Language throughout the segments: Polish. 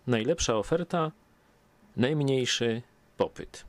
Najlepsza oferta, najmniejszy popyt.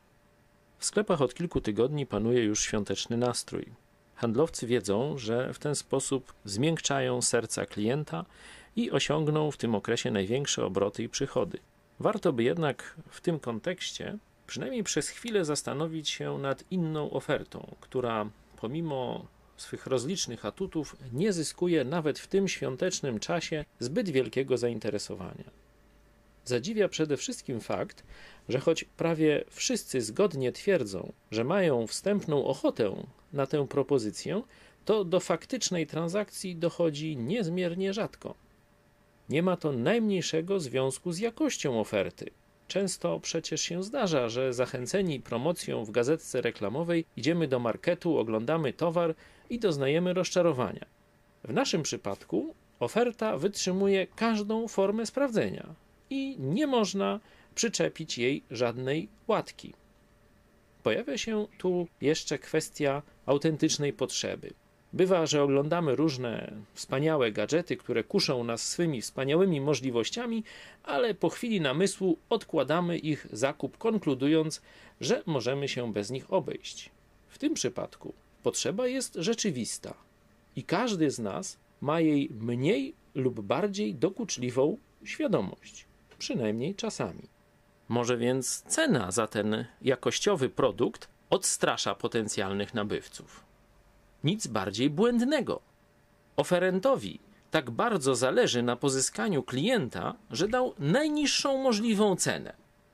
W sklepach od kilku tygodni panuje już świąteczny nastrój. Handlowcy wiedzą, że w ten sposób zmiękczają serca klienta i osiągną w tym okresie największe obroty i przychody. Warto by jednak w tym kontekście przynajmniej przez chwilę zastanowić się nad inną ofertą, która pomimo swych rozlicznych atutów nie zyskuje nawet w tym świątecznym czasie zbyt wielkiego zainteresowania. Zadziwia przede wszystkim fakt, że choć prawie wszyscy zgodnie twierdzą, że mają wstępną ochotę na tę propozycję, to do faktycznej transakcji dochodzi niezmiernie rzadko. Nie ma to najmniejszego związku z jakością oferty. Często przecież się zdarza, że zachęceni promocją w gazetce reklamowej idziemy do marketu, oglądamy towar i doznajemy rozczarowania. W naszym przypadku oferta wytrzymuje każdą formę sprawdzenia i nie można przyczepić jej żadnej łatki. Pojawia się tu jeszcze kwestia autentycznej potrzeby. Bywa, że oglądamy różne wspaniałe gadżety, które kuszą nas swymi wspaniałymi możliwościami, ale po chwili namysłu odkładamy ich zakup, konkludując, że możemy się bez nich obejść. W tym przypadku potrzeba jest rzeczywista i każdy z nas ma jej mniej lub bardziej dokuczliwą świadomość, przynajmniej czasami. Może więc cena za ten jakościowy produkt odstrasza potencjalnych nabywców. Nic bardziej błędnego. Oferentowi tak bardzo zależy na pozyskaniu klienta, że dał najniższą możliwą cenę.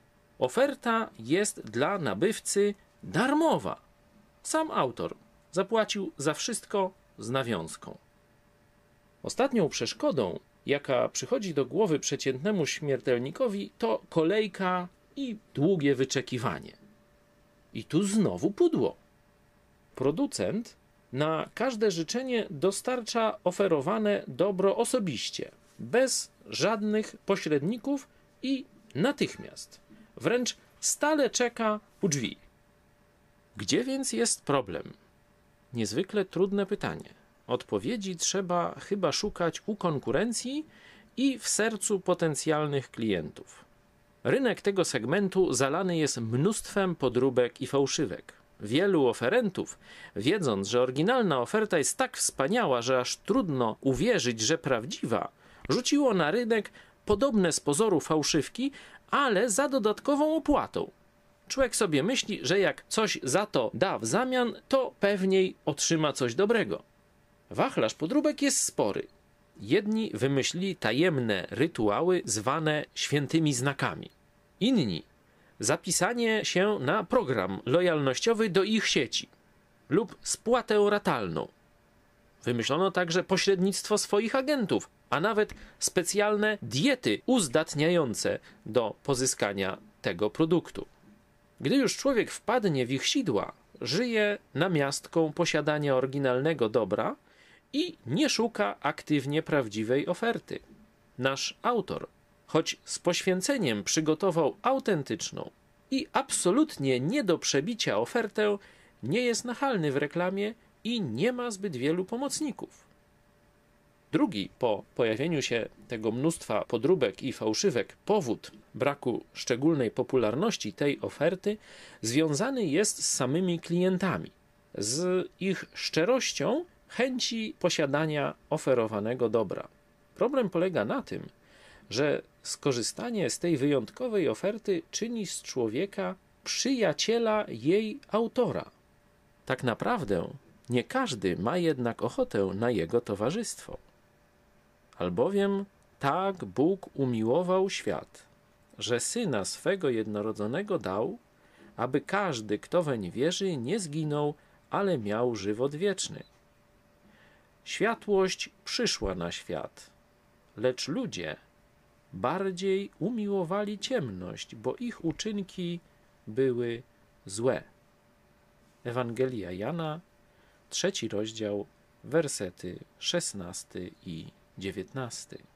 Oferta jest dla nabywcy darmowa. Sam autor zapłacił za wszystko z nawiązką. Ostatnią przeszkodą, jaka przychodzi do głowy przeciętnemu śmiertelnikowi, to kolejka i długie wyczekiwanie. I tu znowu pudło. Producent na każde życzenie dostarcza oferowane dobro osobiście, bez żadnych pośredników i natychmiast. Wręcz stale czeka u drzwi. Gdzie więc jest problem? Niezwykle trudne pytanie. Odpowiedzi trzeba chyba szukać u konkurencji i w sercu potencjalnych klientów. Rynek tego segmentu zalany jest mnóstwem podróbek i fałszywek. Wielu oferentów, wiedząc, że oryginalna oferta jest tak wspaniała, że aż trudno uwierzyć, że prawdziwa, rzuciło na rynek podobne z pozoru fałszywki, ale za dodatkową opłatą. Człowiek sobie myśli, że jak coś za to da w zamian, to pewniej otrzyma coś dobrego. Wachlarz podróbek jest spory. Jedni wymyślili tajemne rytuały zwane świętymi znakami. Inni zapisanie się na program lojalnościowy do ich sieci lub spłatę ratalną. Wymyślono także pośrednictwo swoich agentów, a nawet specjalne diety uzdatniające do pozyskania tego produktu. Gdy już człowiek wpadnie w ich sidła, żyje namiastką posiadania oryginalnego dobra i nie szuka aktywnie prawdziwej oferty. Nasz autor, choć z poświęceniem przygotował autentyczną i absolutnie nie do przebicia ofertę, nie jest nachalny w reklamie i nie ma zbyt wielu pomocników. Drugi, po pojawieniu się tego mnóstwa podróbek i fałszywek, powód braku szczególnej popularności tej oferty związany jest z samymi klientami, z ich szczerością chęci posiadania oferowanego dobra. Problem polega na tym, że skorzystanie z tej wyjątkowej oferty czyni z człowieka przyjaciela jej autora. Tak naprawdę nie każdy ma jednak ochotę na jego towarzystwo. Albowiem tak Bóg umiłował świat, że Syna swego jednorodzonego dał, aby każdy, kto weń wierzy, nie zginął, ale miał żywot wieczny. Światłość przyszła na świat, lecz ludzie bardziej umiłowali ciemność, bo ich uczynki były złe. Ewangelia Jana, 3 rozdział, wersety 16 i 19.